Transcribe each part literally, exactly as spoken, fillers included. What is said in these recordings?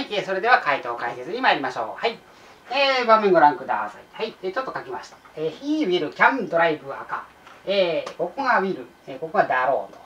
、えー、それでは回答解説に参りましょう。はい。えー、場面ご覧ください。はい。えー、ちょっと書きました。えー、he will can drive a car。えー、ここが will、えー、ここがだろう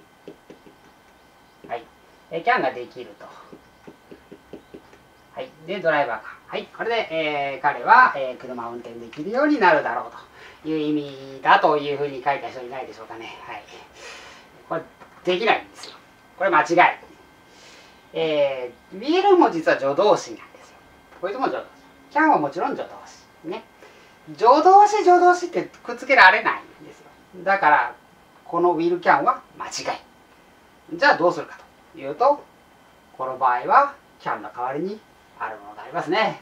と。はい。えー、can ができると。はい。で、ドライバーか。はい。これで、えー、彼は、えー、車を運転できるようになるだろうという意味だというふうに書いた人いないでしょうかね。はい。これ、できないんですよ。これ間違い。えー、will も実は助動詞なんですよ。これとも助動詞。can はもちろん助動詞。ね。助動詞、助動詞ってくっつけられないんですよ。だから、この will can は間違い。じゃあどうするかというと、この場合は can の代わりにあるものがありますね。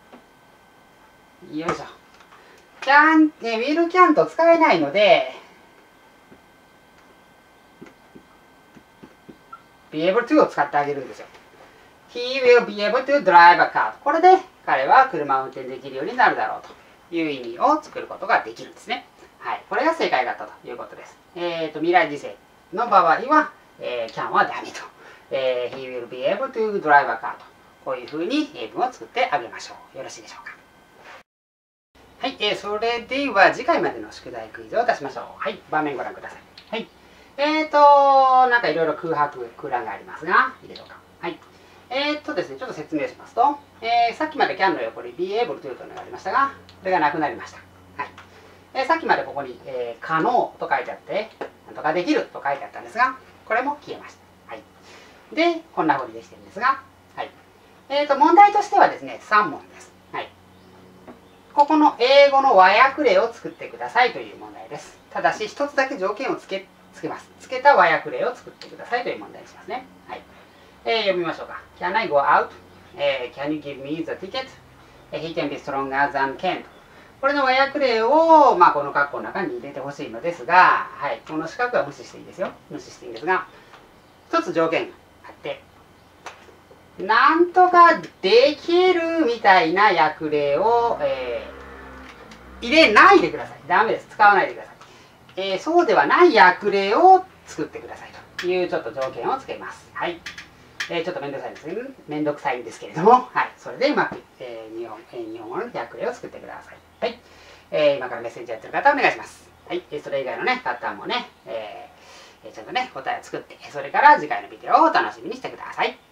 よいしょ。can、ね、will can と使えないので、be able to を使ってあげるんですよ。He will be able to drive a car。これで彼は車を運転できるようになるだろうという意味を作ることができるんですね。はい。これが正解だったということです。えっと、未来時世の場合は、えー、can はダメと。えー、He will be able to drive a car と。こういうふうに英文を作ってあげましょう。よろしいでしょうか。はい。えー、それでは次回までの宿題クイズを出しましょう。はい。場面ご覧ください。はい。えっと、なんかいろいろ空白、空欄がありますが、いいでしょうか。はい。えー、っとですね、ちょっと説明しますと、えー、さっきまで can の横に be able to というのがありましたが、これがなくなりました。はい。えー、さっきまでここに、えー、可能と書いてあって、なんとかできると書いてあったんですが、これも消えました。はい。で、こんな風にできてるんですが、はい。えー、と、問題としてはですね、さん問です。はい。ここの英語の和訳例を作ってくださいという問題です。ただし、一つだけ条件をつけ、つけます。つけた和訳例を作ってくださいという問題にしますね。はい。えー、読みましょうか。Can I go out?、えー、Can you give me the ticket?、He can be stronger than Ken. これの和訳例を、まあ、この括弧の中に入れてほしいのですが、はい、この四角は無視していいですよ。無視していいんですが、一つ条件があって、なんとかできるみたいな訳例を、えー、入れないでください。ダメです。使わないでください。えー、そうではない訳例を作ってくださいというちょっと条件をつけます。はい。えー、ちょっとめんどくさいですね。めんどくさいんですけれども、はい。それでうまく、えー、日本、えー、日本語の訳例を作ってください。はい。えー、今からメッセージやってる方お願いします。はい。それ以外のね、方もね、えー、ちゃんとね、答えを作って、それから次回のビデオをお楽しみにしてください。